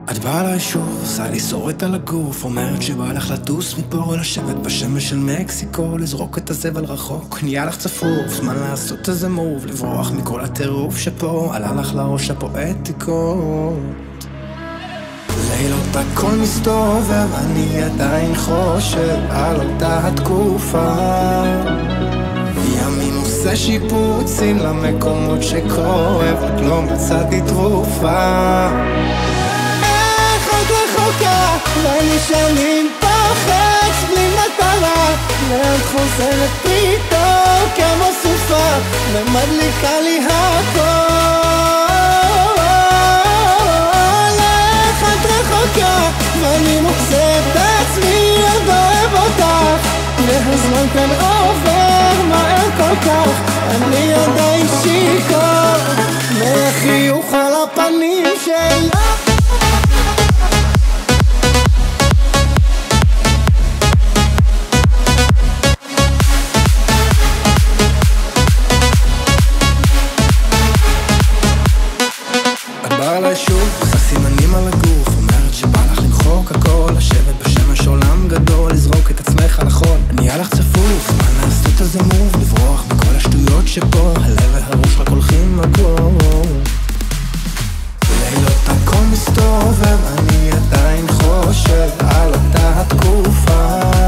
את באה אליי שוב, עושה לי סורט על הגוף, אומרת שבא לך לטוס מפה, לשבת בשמש של מקסיקו, לזרוק את הזבל רחוק, נהיה לך צפוף, זמן לעשות איזה מוב, לברוח מכל הטירוף שפה, עלה לך לראש הפואטיקות. לילות הכל מסתובב, אני עדיין חושב על אותה התקופה, ימים עושה שיפוצים למקומות שכואב, עוד לא מצאתי תרופה. ואני שנים פחץ בלי מטרה, לאט חוזרת פתאום כמו סופה, ומדליקה לי הכל. איך את רחוקה, ואני מוצא את עצמי עוד אוהב אותך, והזמן כאן עובר מהר כל כך, אני עדיין שיכור מהחיוך על הפנים שלה. בא אליי שוב, עושה סימנים על הגוף, אומרת שבא לך למחוק הכל, לשבת בשמש עולם גדול, לזרוק את עצמך על החול, נהיה לך צפוף, מה לעשות איזה מוב, לברוח בכל השטויות שפה, הלב והראש רק הולכים מקום. לילות הכל מסתובב, אני עדיין חושב על אותה התקופה,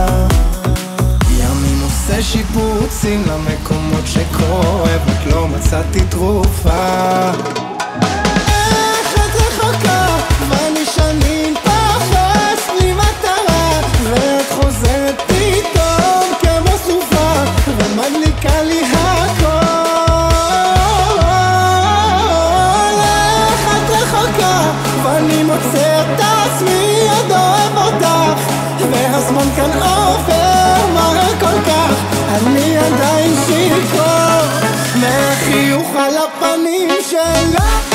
ימים עושה שיפוצים למקומות שכואב, רק לא מצאתי תרופה. ואני שנים פחץ בלי מטרה, ואת חוזרת פתאום כמו סופה, ומדליקה לי הכל. איך את רחוקה, ואני מוצא את עצמי עוד אוהב אותך, והזמן כאן עובר מהר כל כך, אני עדיין שיכור מהחיוך על הפנים שלה.